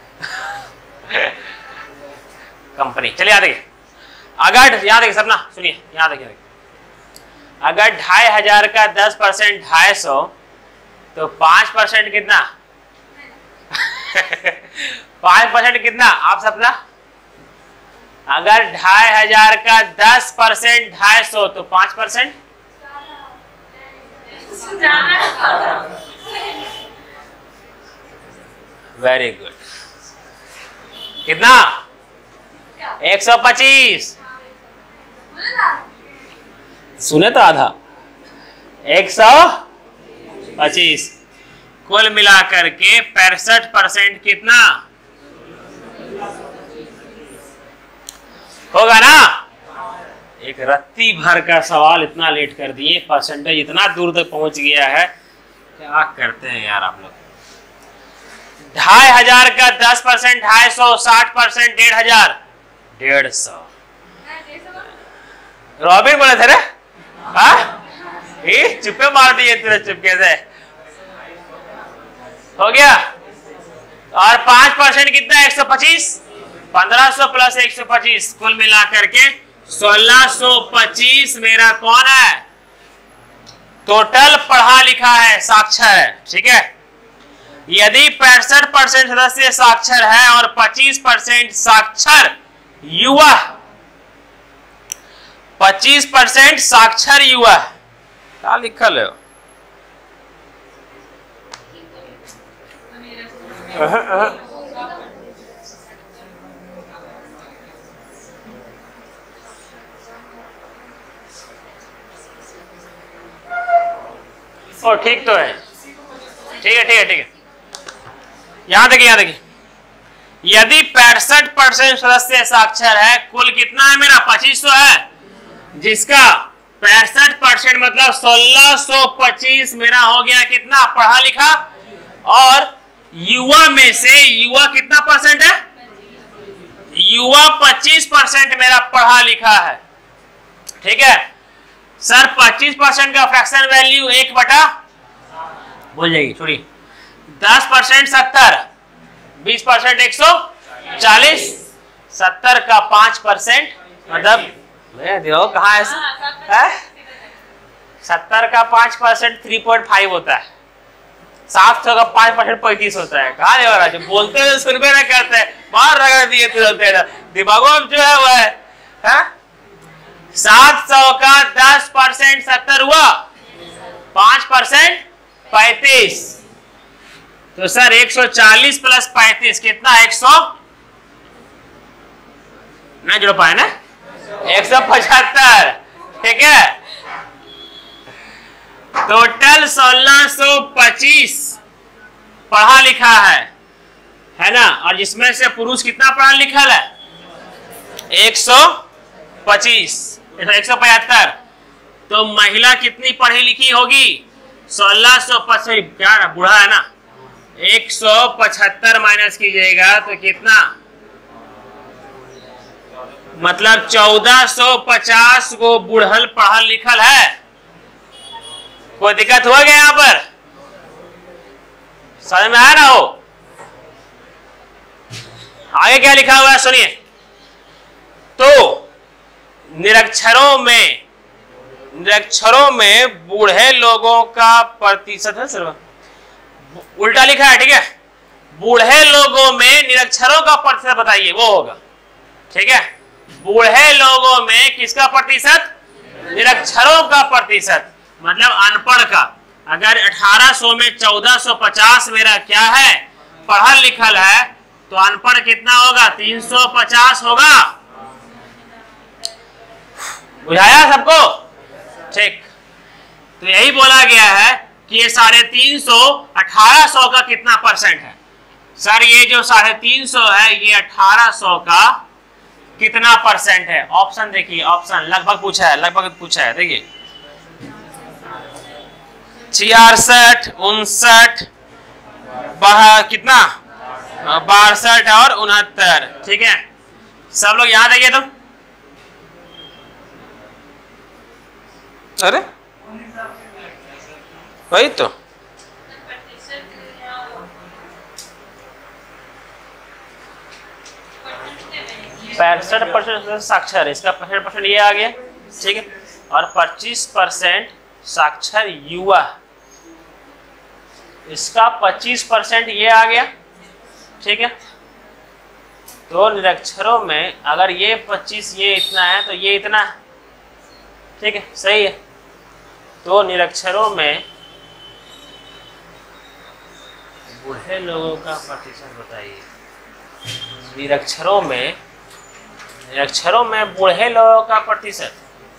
कंपनी। चलिए याद देखिए, अगर याद देखिए सपना सुनिए, याद देखिए, अगर ढाई हजार का दस परसेंट ढाई सौ तो पांच परसेंट कितना? पांच परसेंट कितना? आप सपना, अगर ढाई हजार का दस परसेंट ढाई सौ तो पांच परसेंट वेरी गुड। कितना? एक सौ पच्चीस। सुने तो आधा। एक सौ पच्चीस कुल मिलाकर के पैंसठ परसेंट कितना होगा ना? एक रत्ती भर का सवाल इतना लेट कर दिए, परसेंटेज इतना दूर तक पहुंच गया है, क्या करते हैं यार आप लोग। ढाई हजार का दस परसेंट ढाई सौ, साठ परसेंट डेढ़ हजार, डेढ़ सौ। रॉबिन बोले थे रे, ये चुप्पे मार दिए तुरंत चुपके से, हो गया। और पांच परसेंट कितना? एक सौ पच्चीस। पंद्रह सौ प्लस एक सौ पच्चीस कुल मिलाकर के सोलह सौ पच्चीस मेरा कौन है? टोटल पढ़ा लिखा है, साक्षर है। ठीक है, यदि पैंसठ परसेंट सदस्य साक्षर है और पच्चीस परसेंट साक्षर युवा, पच्चीस परसेंट साक्षर युवा, क्या लिखल है? ओ ठीक तो है, ठीक है ठीक है ठीक है। यहां देखिए, यहां देखिए, यदि पैंसठ परसेंट सदस्य साक्षर है, कुल कितना है मेरा? पच्चीस सौ है, जिसका पैंसठ परसेंट मतलब सोलह सौ पच्चीस मेरा हो गया कितना? पढ़ा लिखा। और युवा में से युवा कितना परसेंट है? युवा पच्चीस परसेंट मेरा पढ़ा लिखा है। ठीक है सर, पच्चीस परसेंट का फ्रैक्शन वैल्यू एक बटा बोल जाएगी, छोड़िए, दस परसेंट सत्तर, बीस परसेंट एक सौ चालीस, सत्तर का पांच परसेंट मतलब देखो कहाँ है, है? सत्तर का पांच परसेंट थ्री पॉइंट फाइव होता है, सात सौ का पांच परसेंट पैंतीस होता है। कहा देवा राजू, बोलते हैं सुनबे ना करते हैं, मार रगड़ दिए तुरंत, दिमागों में जो है वो है, है? सात सौ का दस परसेंट सत्तर हुआ, पांच परसेंट पैंतीस, तो सर एक सौ चालीस प्लस पैंतीस कितना? एक सौ नहीं जुड़ पाए ना, एक सौ पचहत्तर। ठीक है, टोटल सोलह सौ पच्चीस पढ़ा लिखा है है ना, और जिसमें से पुरुष कितना पढ़ा लिखा है? एक सौ पच्चीस, एक सौ पचहत्तर। तो महिला कितनी पढ़ी लिखी होगी? सोलह सौ पच्चीस, क्या ना बूढ़ा है ना, एक सौ पचहत्तर माइनस कीजिएगा तो कितना? मतलब चौदह सौ पचास को बुढ़ल पढ़ल लिखल है। कोई दिक्कत हो गया यहाँ पर? समझ में आया ना? हो आगे क्या लिखा हुआ है सुनिए। तो निरक्षरों में निरक्षरों में बूढ़े लोगों का प्रतिशत है सर, उल्टा लिखा है। ठीक है, बूढ़े लोगों में निरक्षरों का प्रतिशत बताइए, वो होगा। ठीक है, बूढ़े लोगों में किसका प्रतिशत? निरक्षरों का प्रतिशत, मतलब अनपढ़ का। अगर अठारह सौ में चौदह सौ पचास मेरा क्या है? पढ़ल लिखल है, तो अनपढ़ कितना होगा? तीन सौ पचास होगा। बुझाया सबको? ठीक, तो यही बोला गया है कि ये साढ़े तीन सौ अठारह सौ का कितना परसेंट है? सर ये जो साढ़े तीन सौ है ये अठारह सौ का कितना परसेंट है? ऑप्शन देखिए, ऑप्शन लगभग पूछा है, लगभग पूछा है। देखिए छियासठ, उनसठ, कितना बासठ और उनहत्तर। ठीक है, सब लोग यहाँ देखिए। तो अरे वही तो पैंसठ परसेंट साक्षर, इसका पैंसठ परसेंट ये आ गया। ठीक है, और पच्चीस परसेंट साक्षर युवा, इसका पच्चीस परसेंट ये आ गया। ठीक है, तो निरक्षरों में अगर ये पच्चीस ये इतना है तो ये इतना है। ठीक है, सही है। तो निरक्षरों में बूढ़े लोगों का प्रतिशत बताइए। निरक्षरों में निरक्षरों में बूढ़े लोगों का प्रतिशत,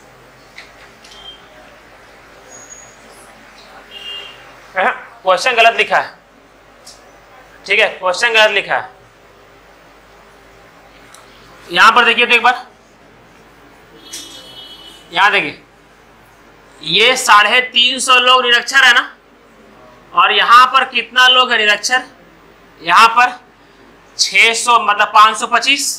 क्वेश्चन गलत लिखा है। ठीक है, क्वेश्चन गलत लिखा है। यहां पर देखिए तो एक बार, यहां देखिए, ये साढ़े तीन सौ लोग निरक्षर है ना, और यहां पर कितना लोग है निरक्षर? यहां पर छह सौ, मतलब पाँच सौ पच्चीस,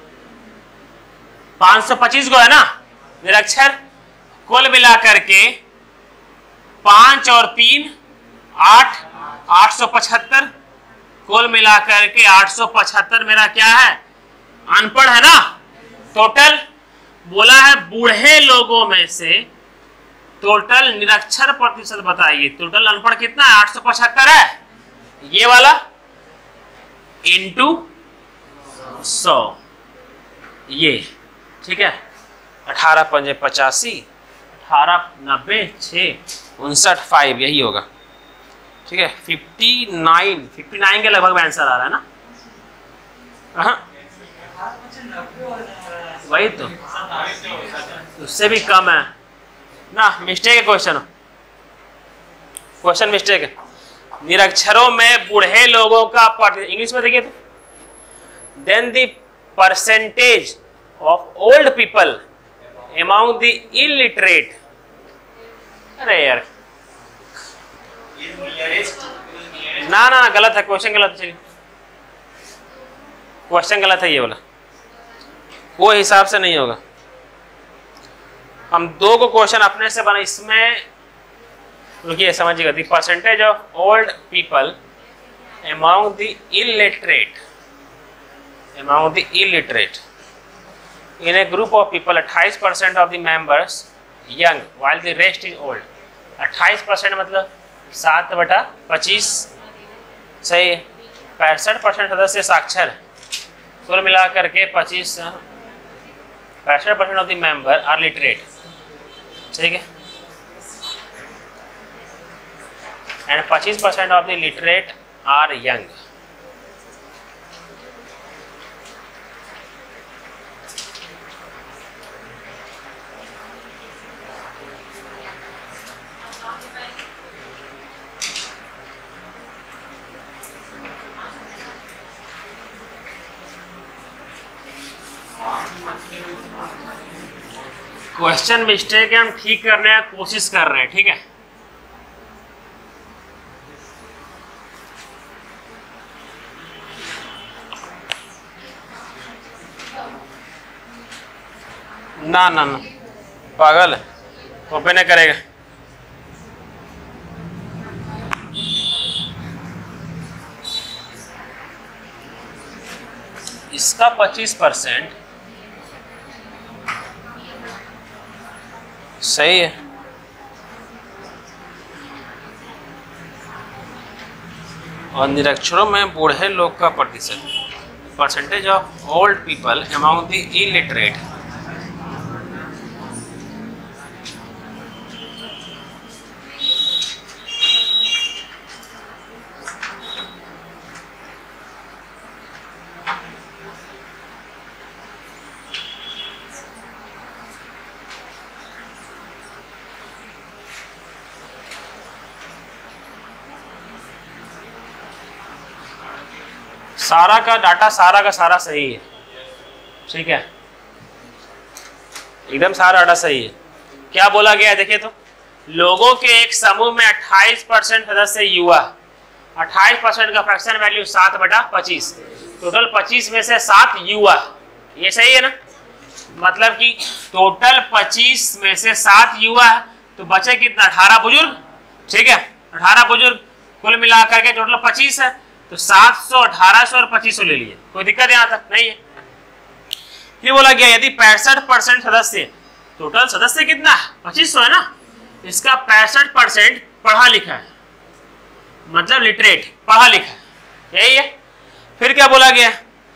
पाँच सौ पच्चीस को है ना निरक्षर। कुल मिलाकर के पांच और तीन आठ, आठ सौ पचहत्तर, कुल मिलाकर के आठ सौ पचहत्तर मेरा क्या है? अनपढ़ है ना। टोटल बोला है बूढ़े लोगों में से टोटल निरक्षर प्रतिशत बताइए। टोटल अनपढ़ कितना है? आठ सौ पचहत्तर है, ये वाला इंटू सौ, ये। ठीक है, अठारह पंजे पचासी, अठारह नब्बे, छः उनसठ, फाइव, यही होगा। ठीक है, फिफ्टी नाइन, फिफ्टी नाइन के लगभग आंसर आ रहा है ना। वही तो, उससे भी कम है ना। मिस्टेक है क्वेश्चन, क्वेश्चन मिस्टेक है। निरक्षरों में बूढ़े लोगों का प्रतिशत, इंग्लिश में देखिए तो, then the percentage of old people among the illiterate. अरे यार ना ना गलत है, क्वेश्चन गलत है, क्वेश्चन गलत है ये वाला, वो हिसाब से नहीं होगा। हम दो को क्वेश्चन अपने से बना, इसमें रुकिए समझिएगा। The percentage of old people among the illiterate, among the illiterate in a group of people, अट्ठाईस percent of the members young while the rest is old. अट्ठाईस परसेंट मतलब सात बटा पच्चीस, सही है। पैंसठ परसेंट सदस्य साक्षर, कुल मिला करके पच्चीस, पैंसठ percent of the member are literate. ठीक है, एंड पच्चीस percent of the literate are young. Question mistake है, हम ठीक करने की कोशिश कर रहे हैं, ठीक है। ना ना ना पागल है, कॉपी नहीं करेगा। इसका पच्चीस परसेंट सही है। और निरक्षरों में बूढ़े लोग का प्रतिशत, percentage of old people among the illiterate. सारा का डाटा सारा का सारा सही है, ठीक है, एकदम सारा डाटा सही है। क्या बोला गया है देखिए तो, लोगों के एक समूह में अट्ठाईस परसेंट सदस्य युवा, अट्ठाईस परसेंट का फ्रैक्शन वैल्यू सात बटा पच्चीस, टोटल पच्चीस में से सात युवा, ये सही है ना। मतलब कि टोटल पच्चीस में से सात युवा तो बचे कितना, अठारह बुजुर्ग, ठीक है, अठारह बुजुर्ग, कुल मिलाकर के टोटल पच्चीस है, तो सात सौ, अठारह सौ और पच्चीस सौ ले लिए, कोई दिक्कत यहाँ तक नहीं है। ये बोला गया यदि पैंसठ परसेंट सदस्य, टोटल सदस्य कितना पच्चीस सौ है ना, इसका पैंसठ परसेंट पढ़ा लिखा है, मतलब लिटरेट, पढ़ा लिखा है, यही है। फिर क्या बोला गया,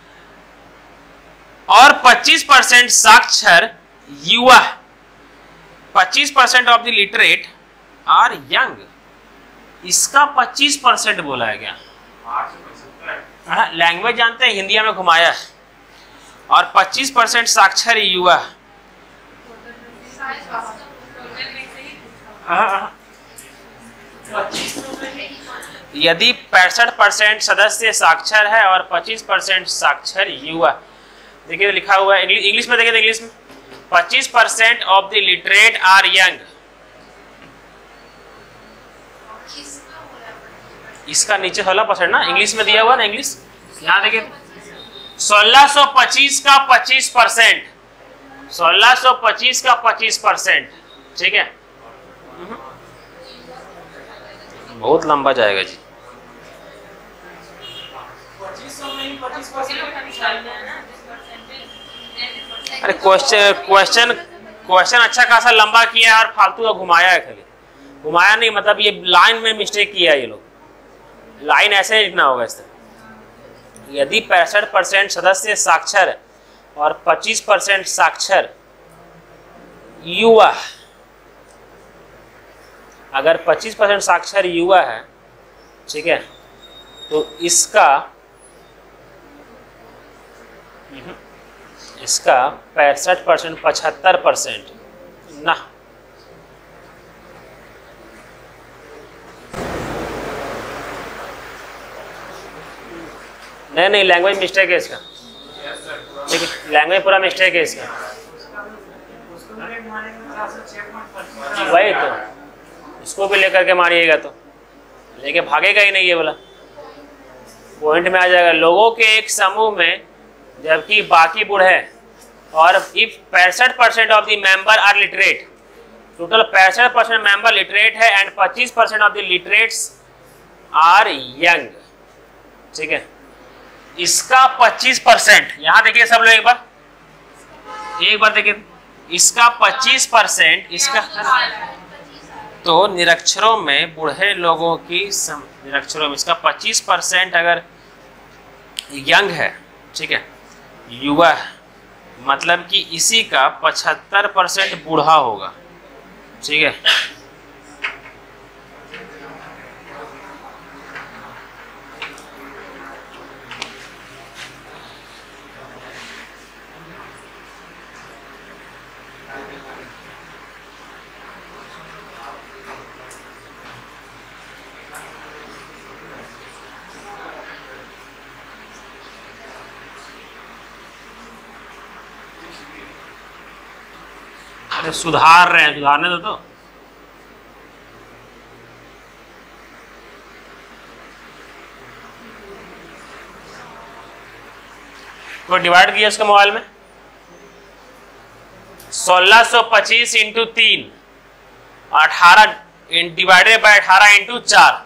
और पच्चीस परसेंट साक्षर युवा, पच्चीस percent of the literate are young, इसका पच्चीस परसेंट बोला गया। लैंग्वेज जानते हैं, हिंदी में घुमाया, और पच्चीस परसेंट साक्षर युवा। यदि पैंसठ परसेंट सदस्य साक्षर है और पच्चीस परसेंट साक्षर युवा, देखिए लिखा हुआ है इंग्लिश में, देखिए इंग्लिश में, पच्चीस percent of the literate are young, इसका नीचे सोलह परसेंट ना, इंग्लिश में दिया हुआ ना, इंग्लिश यहाँ देखिए, सोलह सौ पच्चीस का पच्चीस परसेंट, सोलह सौ पच्चीस का पच्चीस परसेंट, ठीक है। बहुत लंबा जाएगा जी। अरे क्वेश्चन क्वेश्चन क्वेश्चन अच्छा खासा लंबा किया है और फालतू का घुमाया है, खाली घुमाया नहीं, मतलब ये लाइन में मिस्टेक किया है ये लोग, लाइन ऐसे ही लिखना होगा इस तरह। यदि पैंसठ परसेंट सदस्य साक्षर और पच्चीस परसेंट साक्षर युवा, अगर पच्चीस परसेंट साक्षर युवा है, ठीक है, तो इसका इसका पैंसठ परसेंट पचहत्तर परसेंट ना, नहीं नहीं लैंग्वेज मिस्टेक है इसका, ठीक है, लैंग्वेज पूरा मिस्टेक है इसका, वही तो, इसको भी लेकर के मारिएगा तो लेके भागेगा ही नहीं, ये वाला पॉइंट में आ जाएगा। लोगों के एक समूह में जबकि बाकी बूढ़े, और इफ पैंसठ percent of the member are literate, total पैंसठ परसेंट मेंबर लिटरेट है एंड पच्चीस percent of the literates are young, ठीक है, इसका पच्चीस परसेंट, यहां देखिए सब लोग एक बार एक बार देखिए, इसका पच्चीस परसेंट, इसका तो निरक्षरों में बूढ़े लोगों की सम, निरक्षरों में इसका पच्चीस परसेंट अगर यंग है, ठीक है, युवा, मतलब कि इसी का पचहत्तर परसेंट बूढ़ा होगा, ठीक है। अरे सुधार रहे हैं, सुधारने दो तो। तो डिवाइड किया उसके मोबाइल में, सोलह सौ पच्चीस इंटू तीन, अठारह डिवाइडेड बाय अठारह इंटू चार,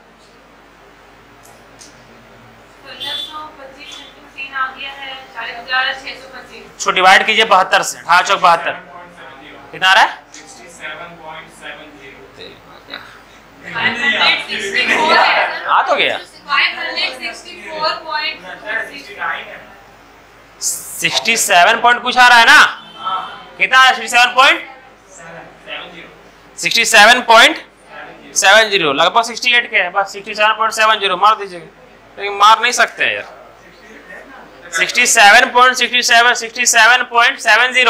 छो डिवाइड कीजिए बहत्तर से, अठारह चौक बहत्तर, कितना आ रहा है? आ तो गया सिक्सटी सेवन पॉइंट कुछ आ रहा है ना, कितना है? Sixty seven point sixty seven point seven zero, लगभग सिक्सटी एट के है, बस sixty seven point seven zero मार दीजिएगा, लेकिन मार नहीं सकते हैं यार। Sixty seven point sixty seven sixty seven point seven zero,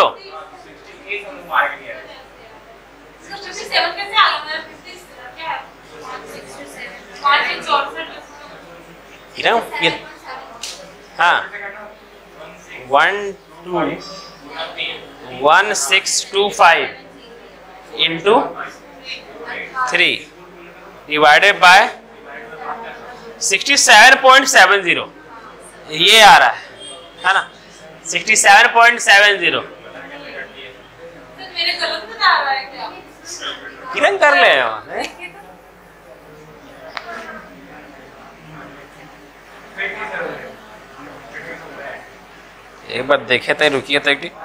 हाँ one two one six two five into three divided by sixty seven point seven zero, ये आ रहा है है ना, sixty seven point seven zero. मेरे गलत बता रहा है क्या? किरण कर ले एक बार देखे थे, रुकिए तो एक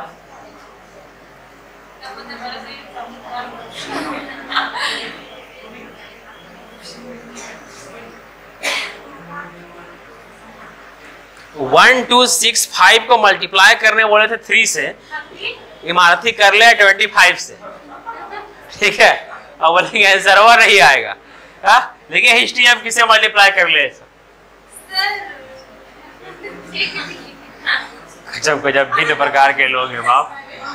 वन टू सिक्स फाइव को मल्टीप्लाई करने बोले थे थ्री से, इमारती कर ले ट्वेंटी फाइव से, ठीक है, अब बोलेंगे आंसर वो नहीं आएगा। हाँ देखिए हिस्ट्री अब किसे मल्टीप्लाई कर ले, जब जब भिन्न प्रकार के लोग हैं बाप।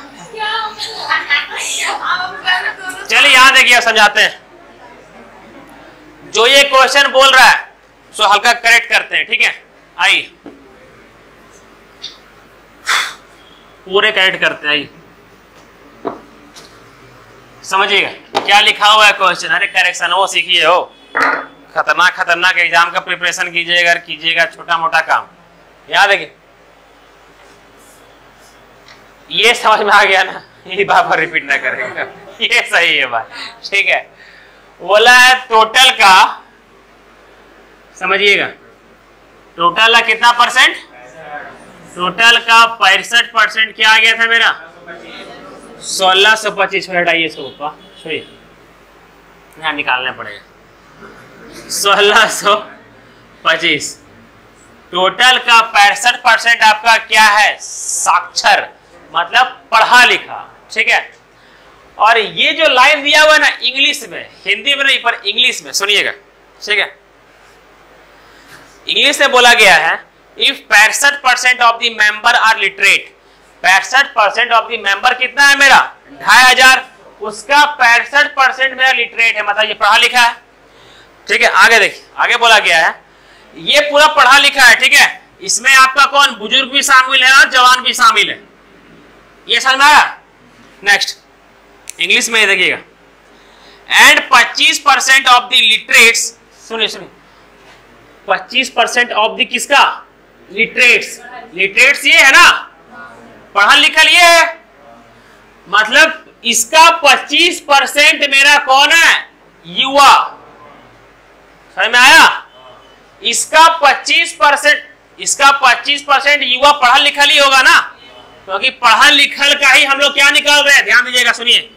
चलिए यहाँ देखिए समझाते हैं, जो ये क्वेश्चन बोल रहा है सो हल्का करेक्ट करते हैं, ठीक है, आइए पूरे करेक्ट करते हैं, आइए समझिएगा क्या लिखा हुआ है क्वेश्चन। अरे करेक्शन वो सीखिए हो, खतरनाक खतरनाक एग्जाम का प्रिपरेशन कीजिएगा कीजिएगा छोटा मोटा काम। यहाँ देखिए ये समझ में आ गया ना, ये बार बार रिपीट ना करेगा, ये सही है बात, ठीक है। बोला है टोटल का, समझिएगा टोटल का कितना परसेंट, टोटल का पैंसठ परसेंट क्या आ गया था मेरा, सोलह सौ पच्चीस में हटाइए इसको, छोड़िए यहाँ निकालना पड़ेगा, सोलह सौ पच्चीस टोटल का पैंसठ परसेंट आपका क्या है, साक्षर मतलब पढ़ा लिखा, ठीक है। और ये जो लाइन दिया हुआ है ना इंग्लिश में, हिंदी में नहीं पर इंग्लिश में, सुनिएगा, ठीक है। इंग्लिश में बोला गया है इफ पैंसठ percent of the member are literate, पैंसठ परसेंट ऑफ द मेंबर कितना है मेरा, ढाई हजार, उसका पैंसठ परसेंट मेरा लिटरेट है, मतलब ये पढ़ा लिखा है, ठीक है। आगे देखिए आगे बोला गया है ये पूरा पढ़ा लिखा है, ठीक है, इसमें आपका कौन बुजुर्ग भी शामिल है और जवान भी शामिल है, ये समझ में आया। नेक्स्ट इंग्लिश में देखिएगा, एंड पच्चीस परसेंट ऑफ द लिटरेट्स, सुनिए सुनिए पच्चीस परसेंट ऑफ द किसका, लिटरेट्स, लिटरेट्स ये है ना पढ़ा लिखा, ये है मतलब इसका पच्चीस परसेंट मेरा कौन है, युवा, समझ में आया। इसका पच्चीस परसेंट इसका पच्चीस परसेंट युवा पढ़ा लिखा ही होगा ना, क्योंकि तो पढ़ा लिखल का ही हम लोग क्या निकाल रहे हैं, ध्यान दीजिएगा सुनिए,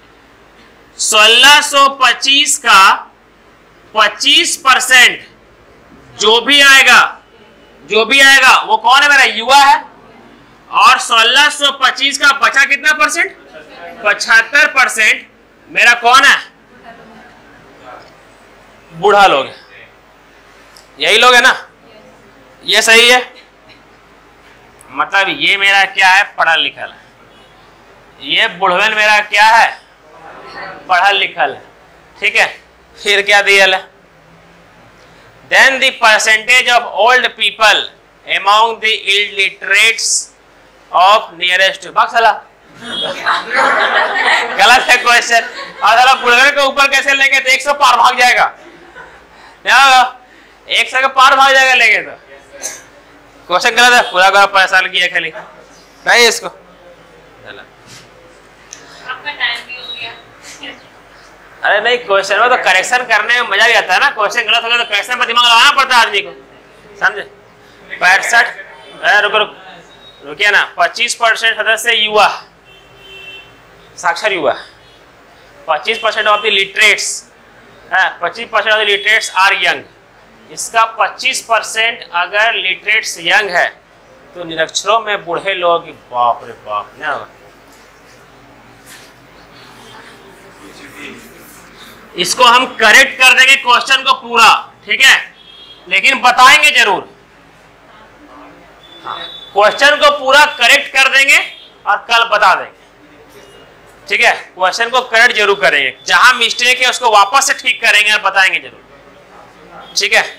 सोलह सौ पच्चीस का पच्चीस परसेंट जो भी आएगा जो भी आएगा वो कौन है, मेरा युवा है, और सोलह सौ पच्चीस का बचा कितना परसेंट, पचहत्तर परसेंट मेरा कौन है, बूढ़ा लोग है, यही लोग है ना, ये सही है, मतलब ये मेरा क्या है, पढ़ा लिखल है, ये बुढ़वन मेरा क्या है, पढ़ा लिखल है, ठीक है। फिर क्या दिया है, then the percentage of old people among the illiterates of nearest, बक्सला गलत है क्वेश्चन। और साला बुढ़े के ऊपर कैसे लेंगे तो एक सौ पार भाग जाएगा, एक सौ के पार भाग जाएगा लेंगे तो। क्वेश्चन गलत है, पूरा पूरा पैसा किया खाली नहीं इसको। आपका टाइम भी हो गया। अरे नहीं, क्वेश्चन में तो करेक्शन करने में मजा भी आता है ना। क्वेश्चन गलत हो गया तो करेक्शन में दिमाग लगाना पड़ता है आदमी को, समझे। पैंसठ रुको रुक रुकिए ना। पच्चीस परसेंट सदस्य युवा, साक्षर युवा। पच्चीस परसेंट ऑफ द लिटरेट्स, पच्चीस percent of the literates are young. इसका पच्चीस परसेंट अगर लिटरेट्स यंग है तो निरक्षरों में बूढ़े लोग, बाप रे बाप ना। इसको हम करेक्ट कर देंगे क्वेश्चन को पूरा, ठीक है, लेकिन बताएंगे जरूर। क्वेश्चन को पूरा करेक्ट कर देंगे और कल बता देंगे, ठीक है। क्वेश्चन को करेक्ट जरूर करेंगे, जहां मिस्टेक है उसको वापस से ठीक करेंगे और बताएंगे जरूर, ठीक है।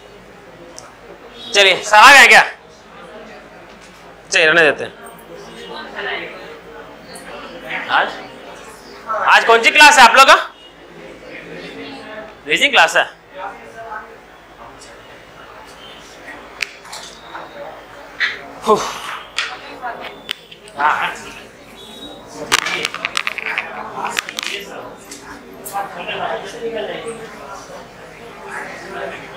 चलिए सर आ गए क्या? चलिए रहने देते हैं। आज आज कौन सी क्लास है आप लोग का? रीजनिंग क्लास है। हाँ